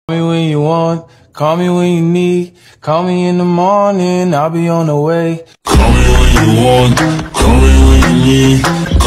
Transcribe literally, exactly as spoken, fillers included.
Call me when you want, call me when you need. Call me in the morning, I'll be on the way. Call me when you want, call me when you need.